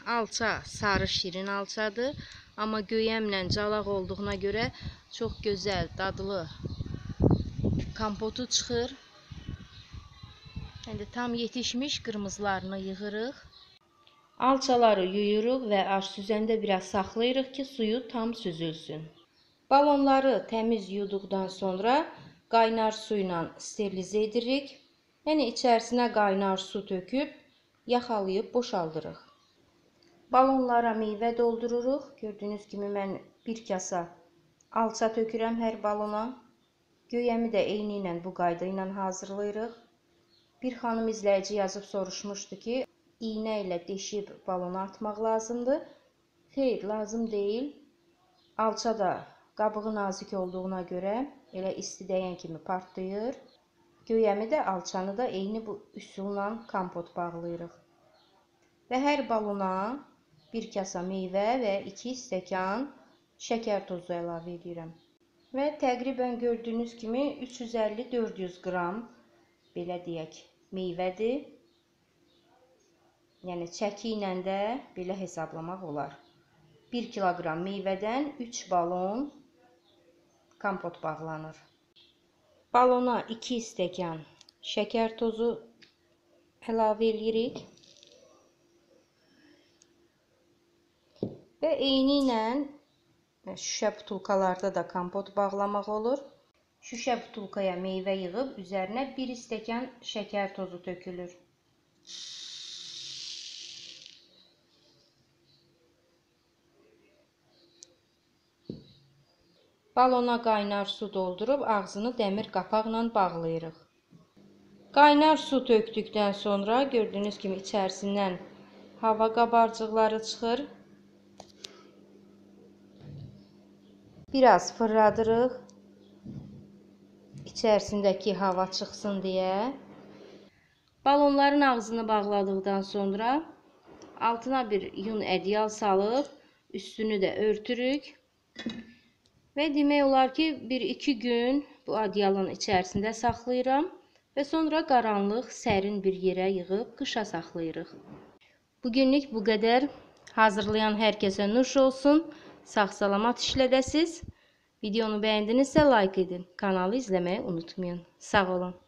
alça sarı şirin alçadır. Amma göyəmlə calaq olduğuna görə çox gözəl, dadlı kompotu çıxır. İndi tam yetişmiş qırmızılarını yığırıq. Alçaları yuyuruq və aş süzəndə biraz saxlayırıq ki, suyu tam süzülsün. Balonları təmiz yuduqdan sonra qaynar su ilə sterilizə edirik. Yəni içərisinə qaynar su töküb yaxalayıb boşaldırıq. Balonlara meyvə doldururuq. Gördüyünüz kimi mən bir kasa alça tökürəm hər balona. Göyəmi də eyni ilə bu qayda ilə hazırlayırıq. Bir xanım izləyici yazıb soruşmuşdu ki, iynə ilə deşib balona atmaq lazımdır. Xeyr, lazım deyil. Alça da qabığı nazik olduğuna görə elə isti dəyən kimi partlayır. Göyəmi də, alçanı da eyni bu üsulla kompot bağlayırıq. Və hər balona bir kasa meyvə və 2 stəkan şəkər tozu əlavə edirəm. Və təqribən gördüyünüz kimi 350-400 qram belə deyək meyvədir. Yəni çəki ilə də belə hesablamaq olar. 1 kiloqram meyvədən 3 balon kompot bağlanır. Balona 2 stəkan şəkər tozu əlavə edirik. Və eyni ilə şüşə butulkalarda da kompot bağlamaq olur. Şüşə butulkaya meyvə yığıb üzərinə 1 stəkan şəkər tozu tökülür. Balona qaynar su doldurub ağzını dəmir qapaqla bağlayırıq. Qaynar su tökdükdən sonra gördüyünüz kimi içərisindən hava qabarcıqları çıxır. Biraz fırladırıq. İçərisindəki hava çıxsın deyə. Balonların ağzını bağladıqdan sonra altına bir yun ədyal salıb üstünü də örtürük. Və demək olar ki, 1-2 gün bu ədyalın içərisində saxlayıram və sonra qaranlıq, sərin bir yerə yığıb qışa saxlayırıq. Bugünlük bu qədər. Hazırlayan hər kəsə nuş olsun. Sağ-salamat işlədəsiz. Videonu bəyəndinizsə like edin. Kanalı izləməyi unutmayın. Sağ olun.